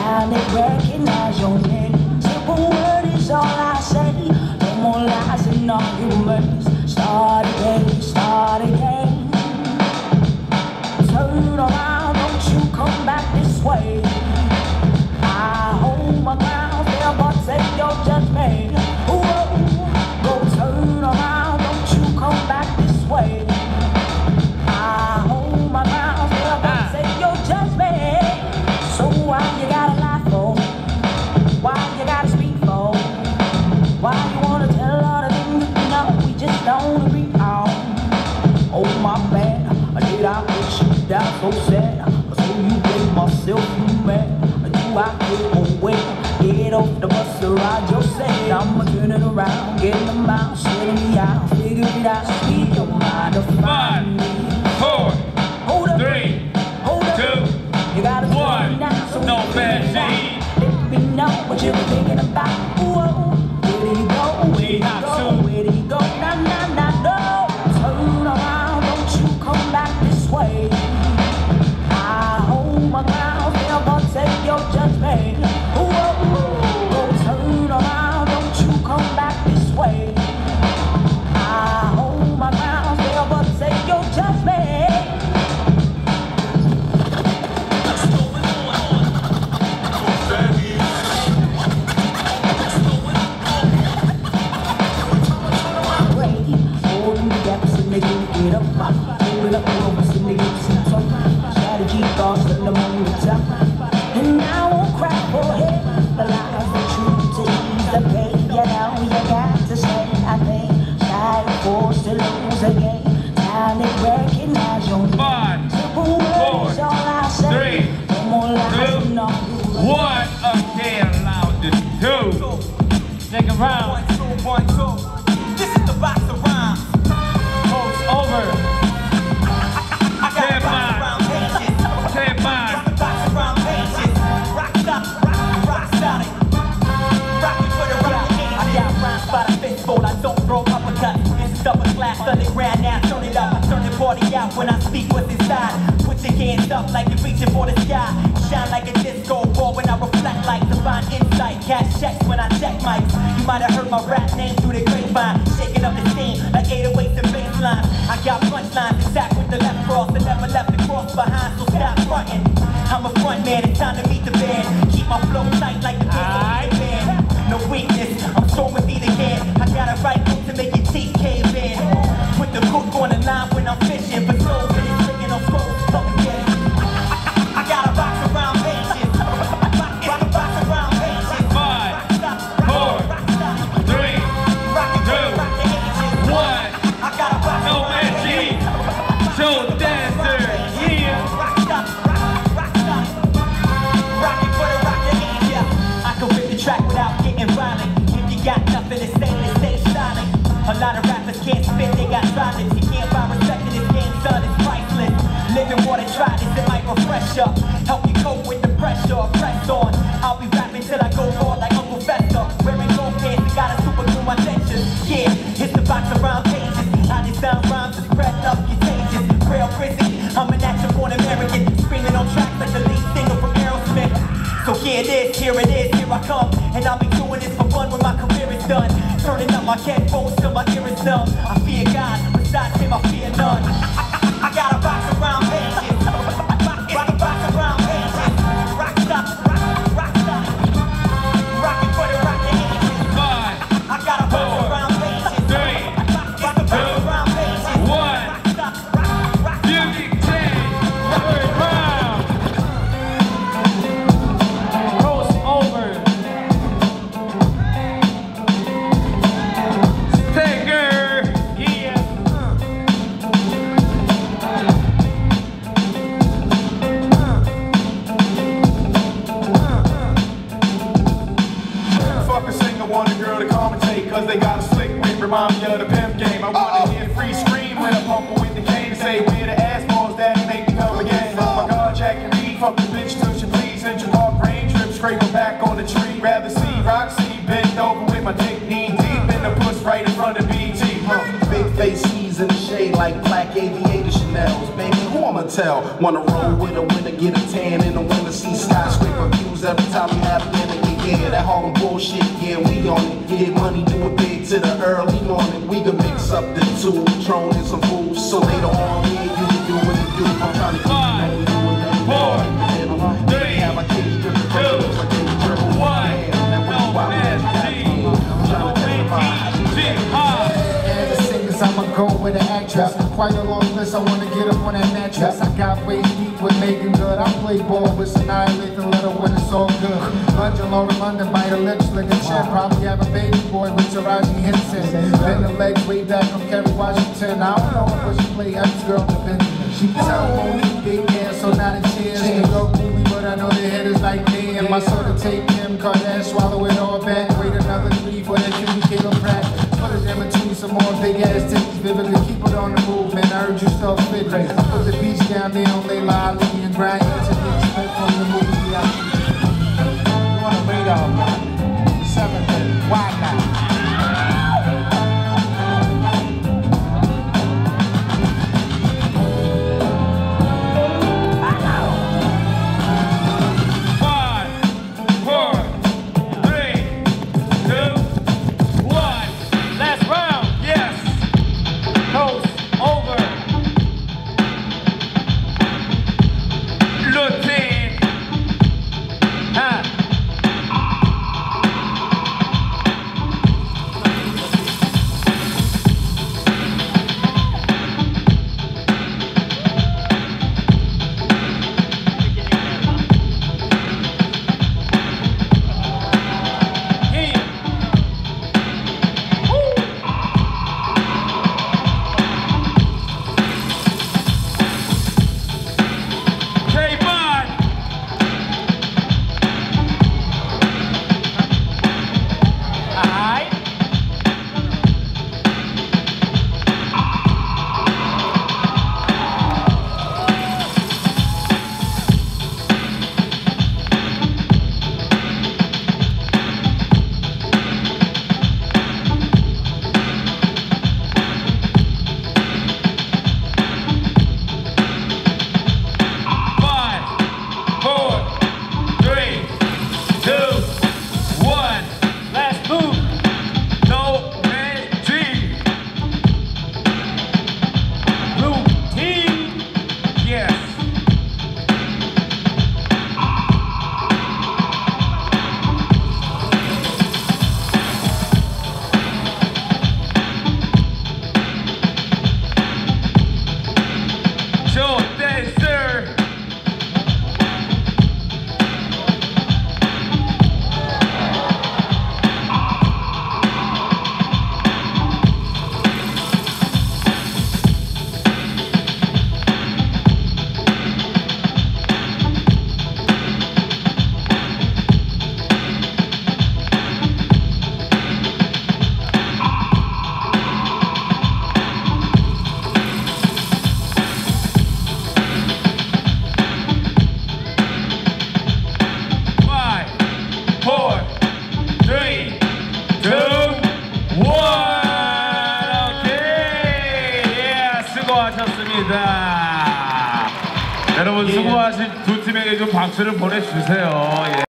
Now they recognize your name. Simple word is all I say. No more lies and arguments. Start again, start again. Turn around, don't you come back this way. I hold my ground, there but take your judgment. Whoa, go turn around, don't you come back this way. I hold my ground, there but take your judgment. So why you gotta lie for? Why you gotta speak for? Why you wanna tell all the things that you know we just don't agree on? Oh my bad, did I put you down so sad? So you made myself mad. Do I get away? Get off the bus or ride your set. I'ma turn it around, get them out, setting me out, figure it out, speak your mind to find me. 5, 4, hold up, 3, hold up. 2, You gotta 1. now, so No bad Z. let me know what you were thinking about. Whoa, where did he go? Where did he go? Where did he go? Nah, nah, nah, no. Turn around, don't you come back this way. I hold my ground, never take your judgment. Whoa, go turn around, don't you come back this way. I hold my ground, never take your judgment. Get up, hold it up and over, so niggas see top. Strategy, thoughts, let them on the top. And I won't cry for it. The lies, the truth, to ease the pain. You know you got to say, I think. Try forced to lose again. Time to recognize your name. 5, Simple words, all I say. 3, No more lies, 2, no. 1. Again, loud to 2. Second round. 1, 2, 1, 2. This is the box of rhymes. Over. I got a box around pages. Box around pages. Rock stop, rock solid. Rockin' for the rock ages. I got rhymes by the fistful. I don't throw uppercuts. This is upper class underground. Now turn it up. I turn the party out when I speak what's inside. Put your hands up like you're reaching for the sky. Shine like a disco ball when I reflect like divine insight. Cash checks when I check mics. You might have heard my rap name through the grapevine. Shaking up the scene like 808s and baseline. I got punchlines attack with the left cross and never left the cross behind, so stop frontin'. I'm a front man, it's time to meet the band. Keep my flow tight like the pistol in the band. No weakness, I'm strong with either hand. I got a right hook to make your teeth cave in. Put the cook on the line when I'm fishing for souls and it's ringing on scrolls. Come and get it. I got a box around pages. It's a box around pages. 5, 4, 3, 2, 1. I got a box No around pages. Show dancer, yeah. Rockin' for the rock that ain't ya. I can rip the track without getting violent. If you got nothing to say, then stay silent. A lot of rappers can't spit, they got silence. You can't buy respect in this game, son, it's priceless. Living water, try this, it might refresh up. Help you cope with the pressure, press on. I'll be rapping till I go hard like Uncle Fester. Wearing gold pants and got a super glue my tensions. Yeah, it's the box around pages. How they sound rhymes is pressed up, contagious. Real prison, I'm a natural born American. Screaming on tracks like the lead singer from Aerosmith. So here it is, here I come. And I'll be doing this for fun when my career is done. Turning up my headphones till my ear is numb. I fear God, besides him I fear none. I got a box around pages. It's a box around pages. Rock stop, rock stop. Rockin' for the rock ages. 5, I got a box around pages. 3, It's a box around pages. 1. Rock stop, rock Beauty 10. Third round. Cross over. Stagger. Yeah. Fuck a singer, want a girl to commentate, cause they got a slick rip, remind me of the pimp game. I wanna hear free scream when I pump her with the cane and say, where the ass balls that make me come again. Oh my god, Jack and Reed, fuck the bitch till she please. Central Park rain trip, scrape her back on the tree. Rather see Roxy bent over with my dick knee deep in the puss right in front of BT. Big face C's in the shade like black aviator Chanel's. Baby, who I'ma tell? Wanna roll with a winner, get a tan in the winter, see skyscraper views every time we have dinner. Yeah, that Harlem bullshit, yeah, we on it. Get money, do it big to the early morning. We can mix up the two, Patron and some fools. So later on, me and you can do what you do. I'm trying to keep 5, 4, 3, 2, 1. As a singer, I'ma go with an actress. Quite a long list, I wanna get up on that mattress. I got waist deep with making good. I play ball with annihilate and let her win, it's all good. Lunge along to London, bite her lips, lick a chin. Probably have a baby boy with Taraji Henson. Bend the legs way back from Kerry Washington. I don't know what she play, ex girl to bend. She can tell Monique big ass, so not a chance. They go movie, but I know their head is like me. And my soda take Kim Kardashian, swallow it all back. Wait another 3 for that Cuban kilo crack. Put it in between some more big ass titties, vividly keep it on the move, man. I heard you start fitting. I put the beach down there on Layla Ali and grind to the expect from the movie. You wanna wait on me? 7:30, why not? 2, 1. 오케이. 수고하셨습니다. 여러분 수고하신 두 팀에게 좀 박수를 보내주세요.